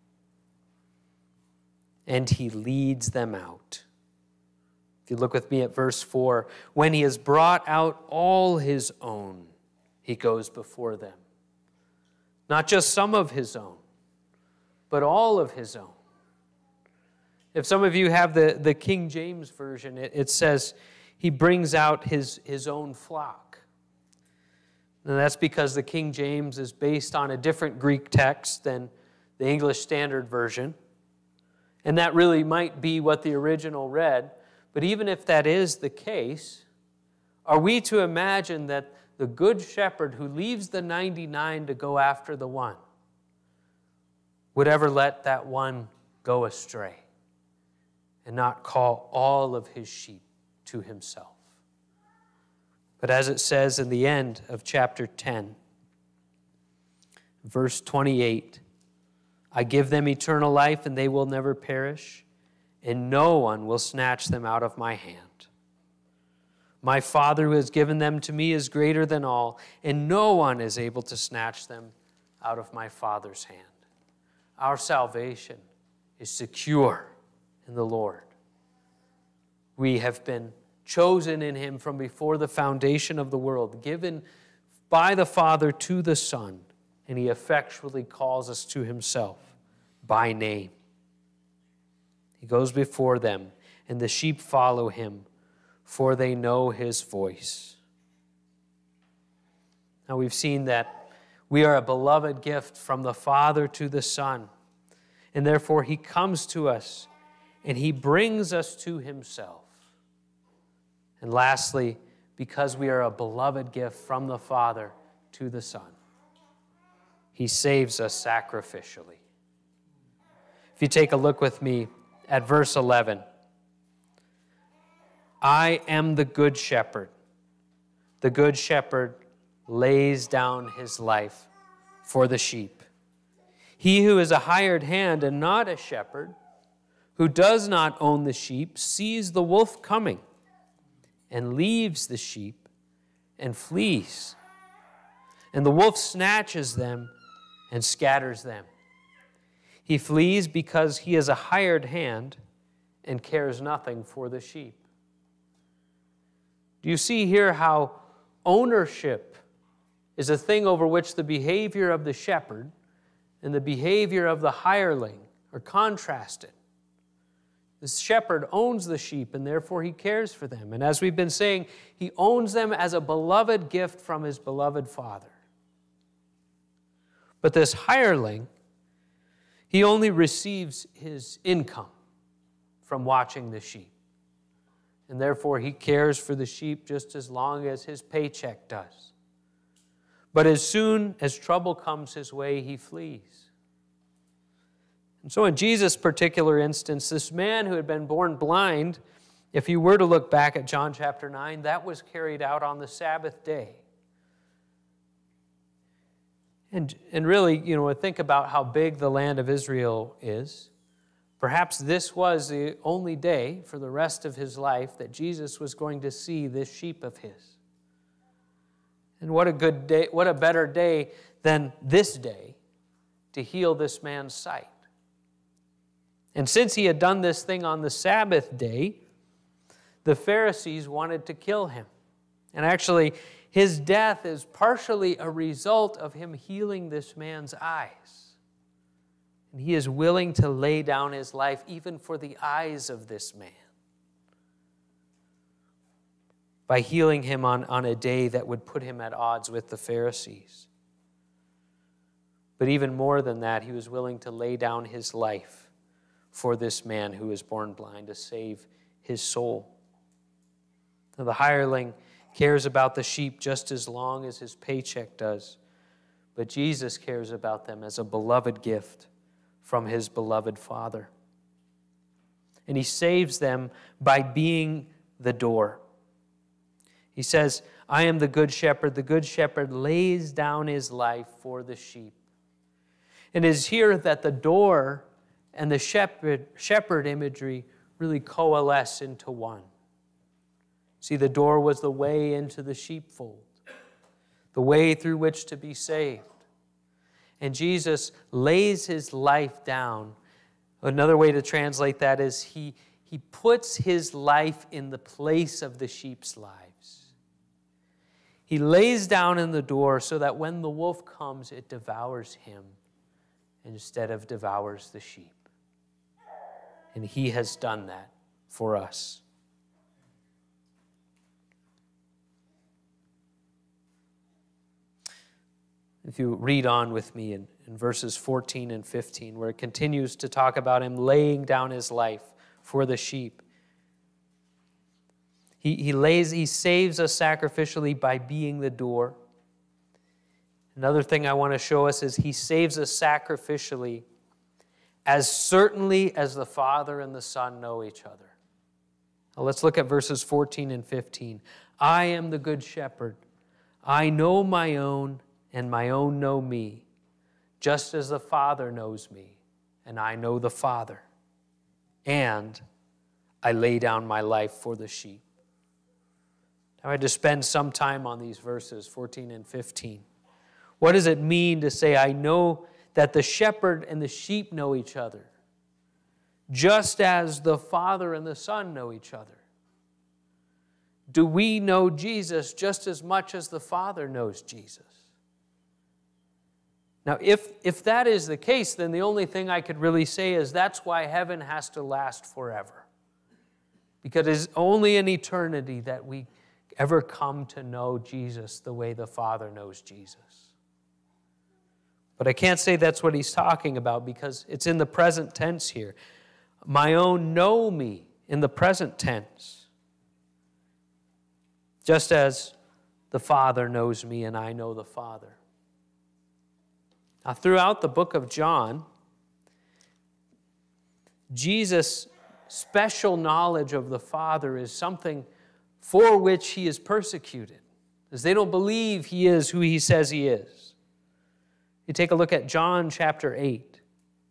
And he leads them out. If you look with me at verse 4, when he has brought out all his own, he goes before them. Not just some of his own, but all of his own. If some of you have the King James Version, it says he brings out his own flock. And that's because the King James is based on a different Greek text than the English Standard Version. And that really might be what the original read. But even if that is the case, are we to imagine that the good shepherd who leaves the 99 to go after the one would ever let that one go astray and not call all of his sheep to himself? But as it says in the end of chapter 10, verse 28, I give them eternal life, and they will never perish, and no one will snatch them out of my hand. My Father who has given them to me is greater than all, and no one is able to snatch them out of my Father's hand. Our salvation is secure in the Lord. We have been chosen in him from before the foundation of the world, given by the Father to the Son, and he effectually calls us to himself by name. He goes before them, and the sheep follow him, for they know his voice. Now we've seen that we are a beloved gift from the Father to the Son, and therefore he comes to us, and he brings us to himself. And lastly, because we are a beloved gift from the Father to the Son, he saves us sacrificially. If you take a look with me at verse 11, I am the good shepherd. The good shepherd lays down his life for the sheep. He who is a hired hand and not a shepherd, who does not own the sheep, sees the wolf coming and leaves the sheep and flees. And the wolf snatches them and scatters them. He flees because he is a hired hand and cares nothing for the sheep. Do you see here how ownership is a thing over which the behavior of the shepherd and the behavior of the hireling are contrasted? The shepherd owns the sheep, and therefore he cares for them. And as we've been saying, he owns them as a beloved gift from his beloved Father. But this hireling, he only receives his income from watching the sheep. And therefore he cares for the sheep just as long as his paycheck does. But as soon as trouble comes his way, he flees. And so in Jesus' particular instance, this man who had been born blind, if you were to look back at John chapter 9, that was carried out on the Sabbath day. And really, think about how big the land of Israel is. Perhaps this was the only day for the rest of his life that Jesus was going to see this sheep of his. And what a good day, what a better day than this day to heal this man's sight. And since he had done this thing on the Sabbath day, the Pharisees wanted to kill him. And actually, his death is partially a result of him healing this man's eyes. And he is willing to lay down his life even for the eyes of this man, by healing him on a day that would put him at odds with the Pharisees. But even more than that, he was willing to lay down his life for this man who was born blind, to save his soul. Now, the hireling cares about the sheep just as long as his paycheck does, but Jesus cares about them as a beloved gift from his beloved Father. And he saves them by being the door. He says, I am the good shepherd. The good shepherd lays down his life for the sheep. And it is here that the door and the shepherd imagery really coalesce into one. See, the door was the way into the sheepfold, the way through which to be saved. And Jesus lays his life down. Another way to translate that is he puts his life in the place of the sheep's lives. He lays down in the door so that when the wolf comes, it devours him instead of devours the sheep. And he has done that for us. If you read on with me in in verses 14 and 15, where it continues to talk about him laying down his life for the sheep. He saves us sacrificially by being the door. Another thing I want to show us is he saves us sacrificially as certainly as the Father and the Son know each other. Now let's look at verses 14 and 15. I am the good shepherd. I know my own, and my own know me, just as the Father knows me, and I know the Father. And I lay down my life for the sheep. Now I had to spend some time on these verses, 14 and 15. What does it mean to say, I know that the shepherd and the sheep know each other, just as the Father and the Son know each other? Do we know Jesus just as much as the Father knows Jesus? Now, if that is the case, then the only thing I could really say is that's why heaven has to last forever. Because it's only in eternity that we ever come to know Jesus the way the Father knows Jesus. But I can't say that's what he's talking about because it's in the present tense here. My own know me in the present tense. Just as the Father knows me and I know the Father. Now, throughout the book of John, Jesus' special knowledge of the Father is something for which he is persecuted, as they don't believe he is who he says he is. You take a look at John chapter 8,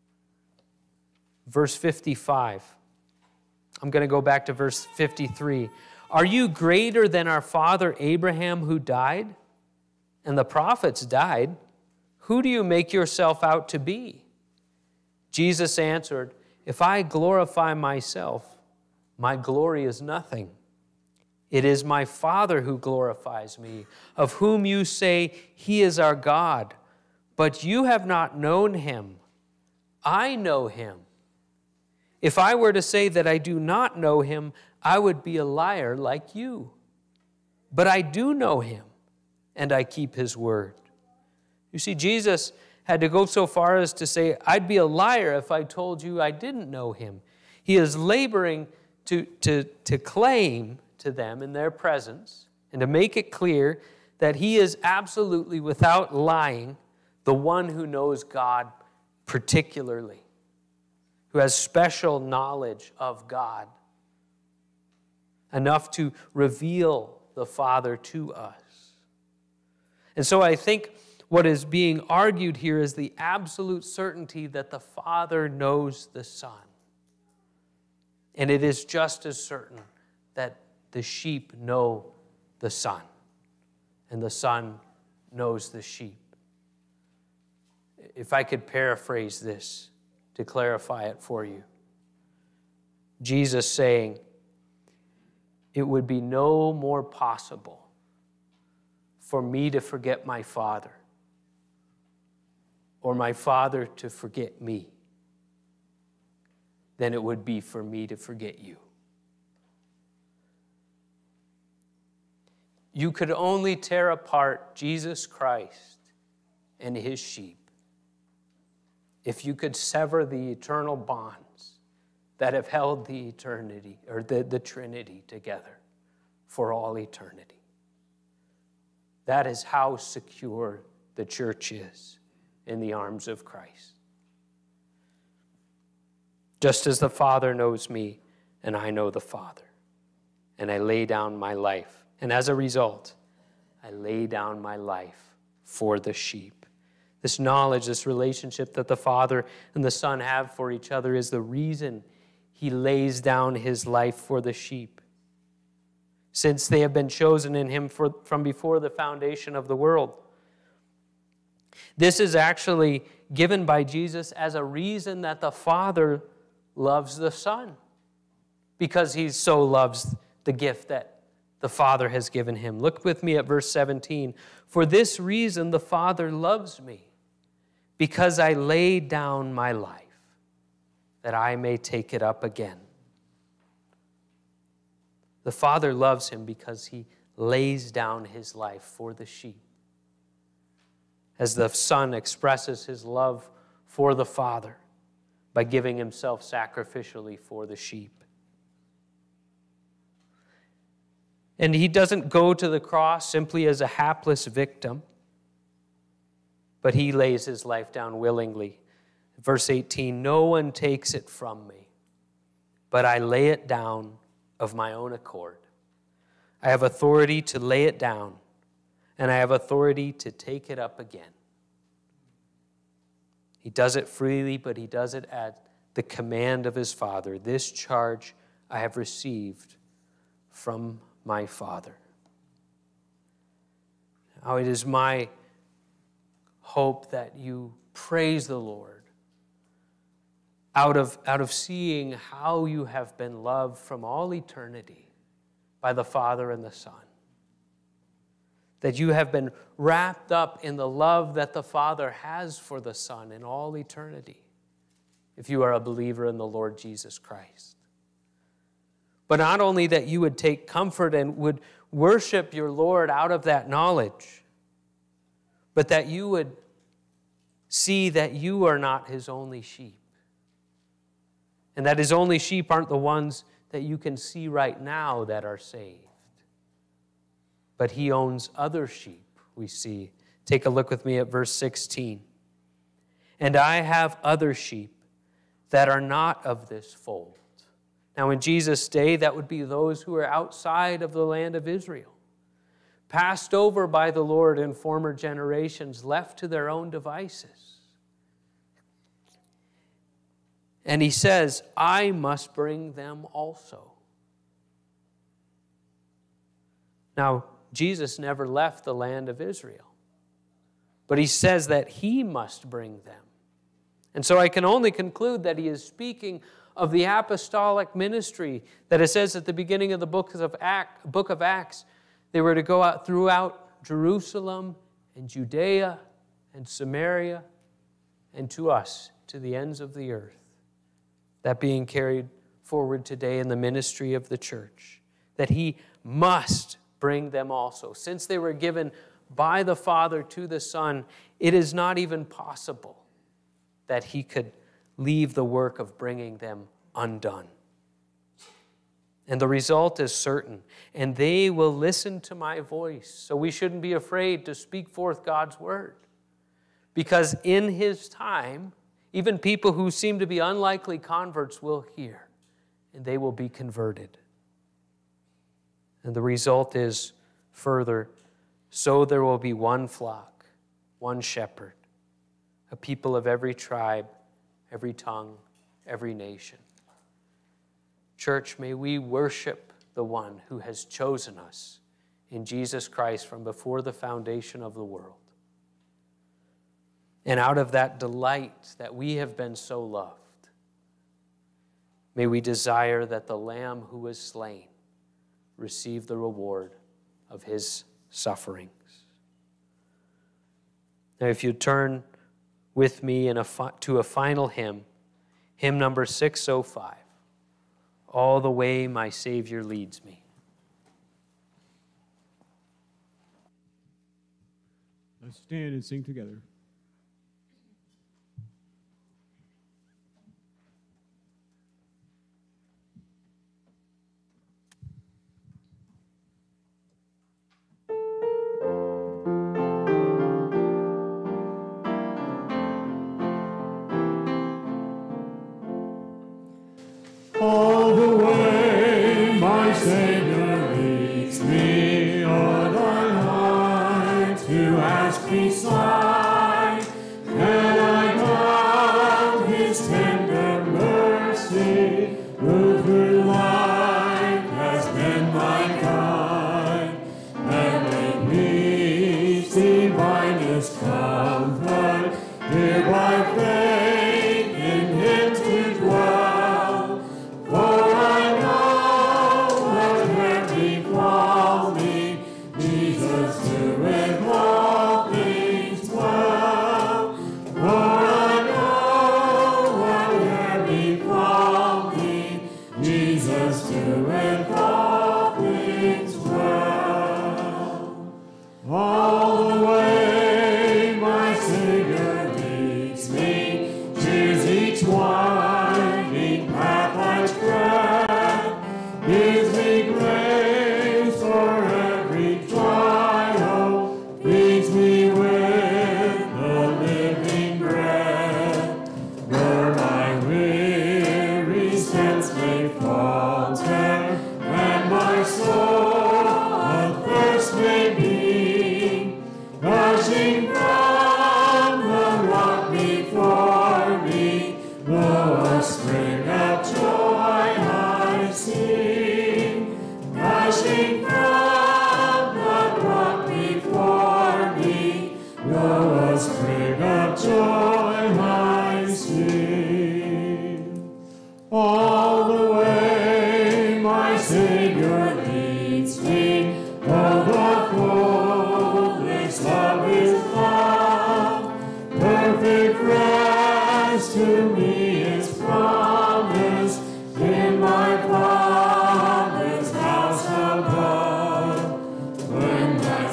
verse 55. I'm going to go back to verse 53. Are you greater than our father Abraham who died? And the prophets died. Who do you make yourself out to be? Jesus answered, if I glorify myself, my glory is nothing. It is my Father who glorifies me, of whom you say he is our God. But you have not known him. I know him. If I were to say that I do not know him, I would be a liar like you. But I do know him, and I keep his word. You see, Jesus had to go so far as to say, I'd be a liar if I told you I didn't know him. He is laboring to claim to them in their presence and to make it clear that he is absolutely, without lying, the one who knows God particularly, who has special knowledge of God, enough to reveal the Father to us. And so I think what is being argued here is the absolute certainty that the Father knows the Son. And it is just as certain that the sheep know the Son, and the Son knows the sheep. If I could paraphrase this to clarify it for you, Jesus saying, it would be no more possible for me to forget my Father or my Father to forget me than it would be for me to forget you. You could only tear apart Jesus Christ and his sheep if you could sever the eternal bonds that have held the eternity, or the Trinity together for all eternity. That is how secure the church is in the arms of Christ. Just as the Father knows me, and I know the Father, and I lay down my life. And as a result, I lay down my life for the sheep. This knowledge, this relationship that the Father and the Son have for each other is the reason he lays down his life for the sheep. Since they have been chosen in him from before the foundation of the world. This is actually given by Jesus as a reason that the Father loves the Son, because he so loves the gift that the Father has given him. Look with me at verse 17. For this reason the Father loves me, because I laid down my life, that I may take it up again. The Father loves him because he lays down his life for the sheep. as the Son expresses his love for the Father by giving himself sacrificially for the sheep. And he doesn't go to the cross simply as a hapless victim, but he lays his life down willingly. Verse 18, no one takes it from me, but I lay it down of my own accord. I have authority to lay it down, and I have authority to take it up again. He does it freely, but he does it at the command of his Father. This charge I have received from my Father. Now it is my hope that you praise the Lord out of seeing how you have been loved from all eternity by the Father and the Son. That you have been wrapped up in the love that the Father has for the Son in all eternity, if you are a believer in the Lord Jesus Christ. But not only that you would take comfort and would worship your Lord out of that knowledge, but that you would see that you are not his only sheep. And that his only sheep aren't the ones that you can see right now that are saved. But he owns other sheep, we see. Take a look with me at verse 16. And I have other sheep that are not of this fold. Now, in Jesus' day, that would be those who are outside of the land of Israel, passed over by the Lord in former generations, left to their own devices. And he says, I must bring them also. Now, Jesus never left the land of Israel, but he says that he must bring them. And so I can only conclude that he is speaking of the apostolic ministry that it says at the beginning of the book of Acts. They were to go out throughout Jerusalem and Judea and Samaria and to us, to the ends of the earth. That being carried forward today in the ministry of the church. That he must bring them also. Since they were given by the Father to the Son, it is not even possible that he could leave the work of bringing them undone. And the result is certain. And they will listen to my voice. So we shouldn't be afraid to speak forth God's word. Because in his time, even people who seem to be unlikely converts will hear. And they will be converted. And the result is further, so there will be one flock, one shepherd, a people of every tribe, every tongue, every nation. Church, may we worship the one who has chosen us in Jesus Christ from before the foundation of the world. And out of that delight that we have been so loved, may we desire that the Lamb who was slain receive the reward of his sufferings. Now, if you turn with me to a final hymn, hymn number 605, All the Way My Savior Leads Me. Let's stand and sing together. All the way my Savior leads me, on I lie to ask beside, can I doubt his tender mercy, who through life has been my guide, and made me divinest comfort, here by faith in him to dwell. All the way my All the way my Savior leads me. Oh, the fullest of His love, perfect rest to me is promised in my Father's house above. When that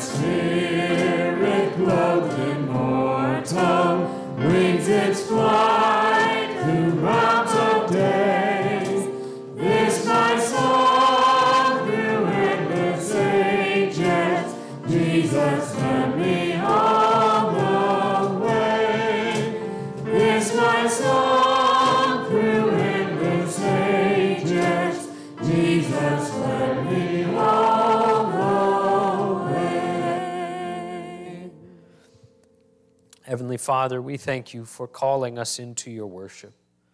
Spirit clothed in mortal wings its flight through realms of days, this my song through endless ages, Jesus led me all the way. This my song through endless ages, Jesus led me all the way. Heavenly Father, we thank you for calling us into your worship,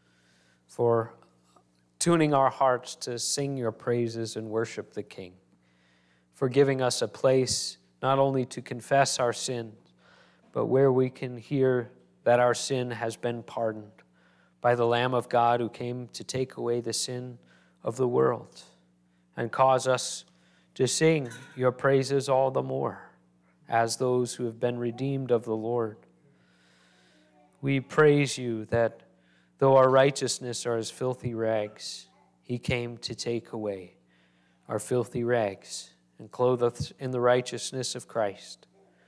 for tuning our hearts to sing your praises and worship the King, for giving us a place not only to confess our sins, but where we can hear that our sin has been pardoned by the Lamb of God who came to take away the sin of the world and cause us to sing your praises all the more as those who have been redeemed of the Lord. We praise you that though our righteousness are as filthy rags, he came to take away our filthy rags and clothe us in the righteousness of Christ.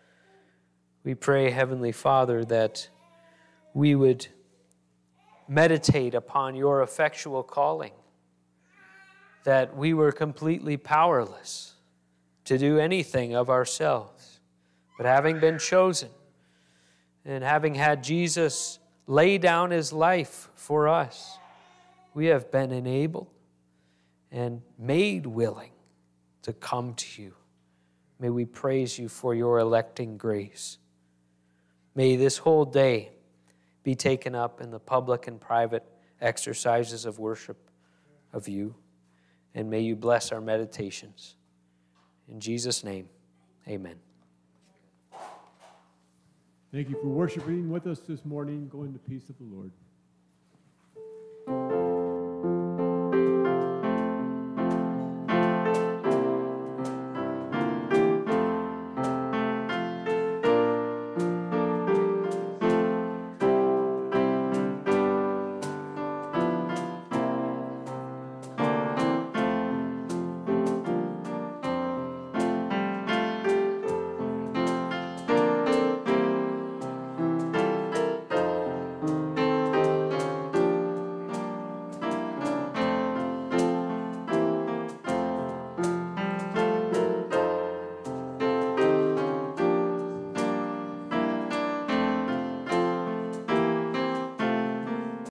We pray, Heavenly Father, that we would meditate upon your effectual calling, that we were completely powerless to do anything of ourselves, but having been chosen and having had Jesus lay down his life for us, we have been enabled and made willing to come to you. May we praise you for your electing grace. May this whole day be taken up in the public and private exercises of worship of you, and may you bless our meditations. In Jesus' name, amen. Thank you for worshiping with us this morning. Go in the peace of the Lord.